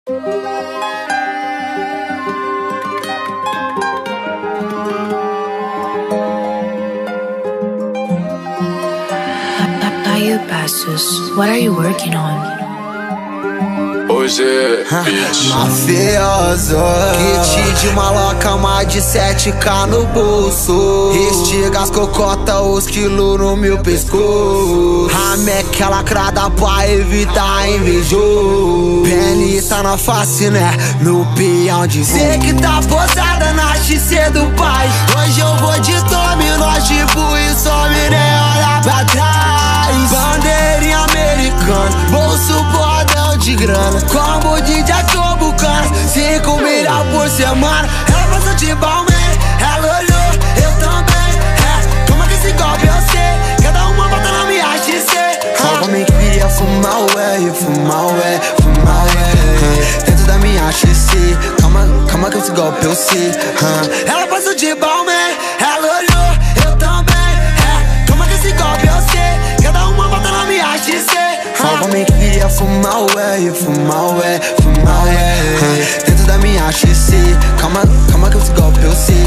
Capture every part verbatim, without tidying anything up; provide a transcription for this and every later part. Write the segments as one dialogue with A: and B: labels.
A: What are you working on?
B: Hoje é bitch.
C: Mafioso, kit de maloca, mais de sete K no bolso. Estiga as cocota, os quilos no meu pescoço. Rameca lacrada pra evitar invejoso. Penista na face, né? No peão de cê que tá posada na X C do pai. Hoje eu vou de tome, nós tipo e some, nem olha pra trás. Bandeirinha americana, bolso bordão de grana. Combo de jacobucana, cinco milhas por semana. Ela passou de Balmain, ela olhou, eu também. É, toma que esse golpe eu sei, cada uma bota na minha X C. Só me queria fumar ué, fumar ué, fumar ué. Dentro da minha X C, calma, calma que esse golpe eu sei. Ela passou de Balmain, ela olhou, eu também. É, toma que esse golpe eu sei, cada uma bota na minha X C. Só me queria fumar ué, fumar ué, fumar ué. Dentro da minha X C, calma, calma que esse golpe eu sei.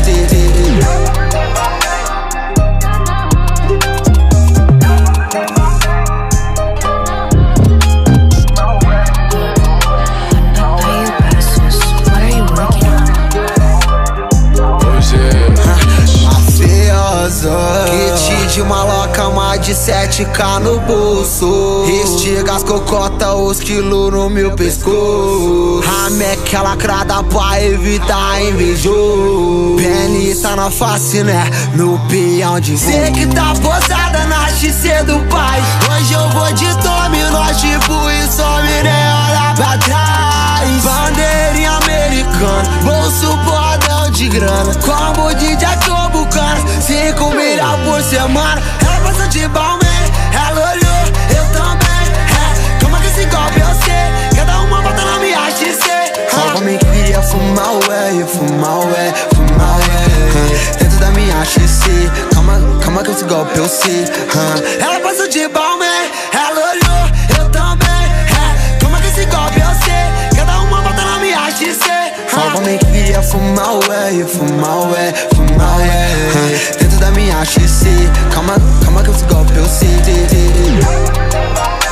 C: Kit de maloca, mais de sete K no bolso. Estiga as cocota, os quilos no meu pescoço. Rameca lacrada pra evitar invejoso. Penista na face, né? No peão de cê que tá posada na X C do pai. Hoje eu vou de tome, nós tipo e some, nem olha pra trás. Bandeirinha americana, bolso bordão de grana. Combo de jacobucana, cinco milhas por semana. Ela passou de Balmain, ela olhou, eu também. É, toma que esse golpe eu sei, cada uma bota na minha X C. Só me queria fumar ué, fumar ué, fumar ué. Dentro da minha X C, calma, calma que esse golpe eu sei. Ela passou de Balmain, ela olhou, eu também. É, toma que esse golpe eu sei, cada uma bota na minha X C. Só me queria fumar ué, fumar ué, fumar ué. Dentro da minha X C, calma, calma que esse golpe eu sei.